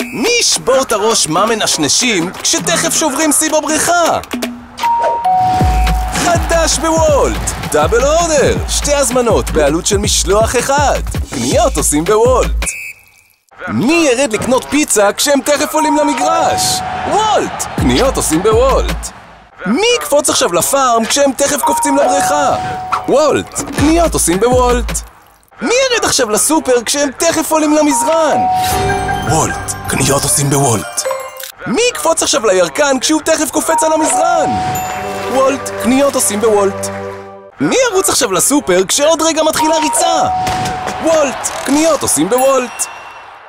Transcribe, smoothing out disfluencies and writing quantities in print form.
מי ישבור את הראש מה מנשנשים כשתכף שוברים שיא בבריכה? חדש בוולט, דאבל אורדר, 2 הזמנות בעלות של משלוח אחד. קניות עושים בוולט. מי ירד לקנות פיצה כשהם תכף עולים למגרש? וולט, קניות עושים בוולט. מי יקפוץ עכשיו לפארם כשהם תכף קופצים לבריכה? וולט, קניות עושים בוולט. מי ירד עכשיו לסופר כשהם תכף עולים למזרן? וולט, קניות עושים בוולט. מי יקפוץ עכשיו לירקן כשהוא תכף קופץ על המזרן? וולט, קניות עושים בוולט. מי ירוץ עכשיו לסופר כשעוד רגע מתחילה ריצה? וולט, קניות עושים בוולט.